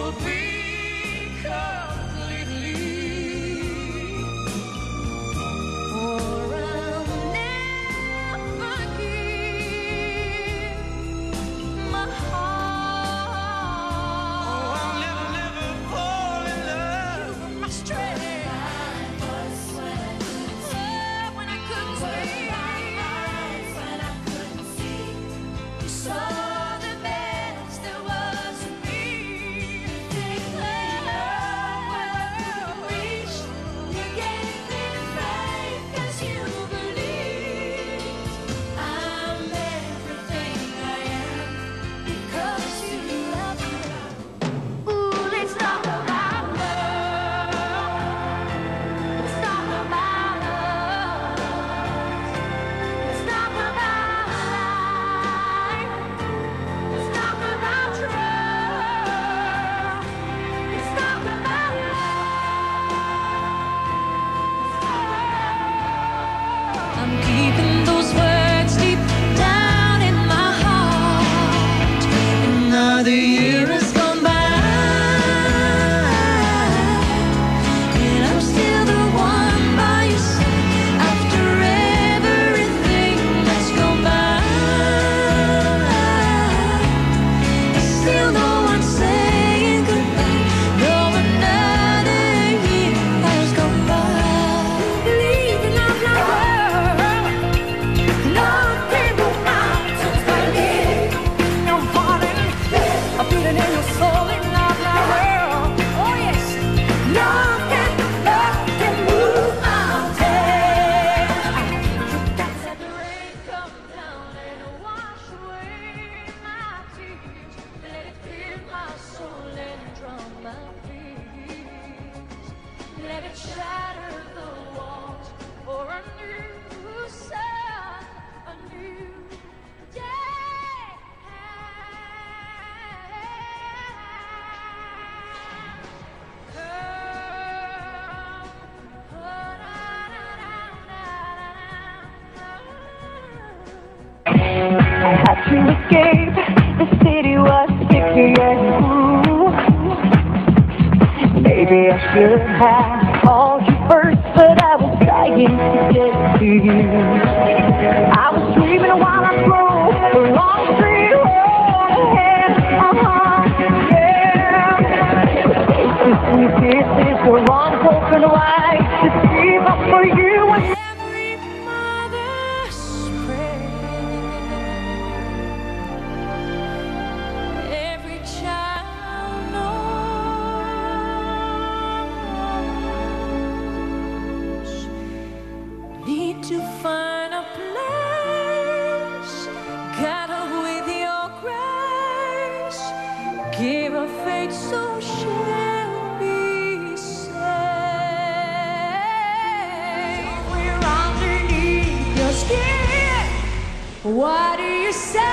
To escape, the city was sticky and blue. Maybe I should have called you first, but I was trying to get to you. I was dreaming while I drove the long street road ahead. Yeah. And your kisses were on open wide to see up for you. And every mother's prayer, every child knows, need to find a place, gather with your grace, give her faith so she'll be saved. We're underneath your skin. What do you say?